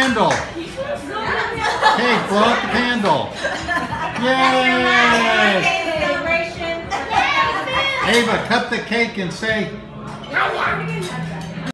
candle. Hey, blow out the candle. Yay! Ava, cut the cake and say,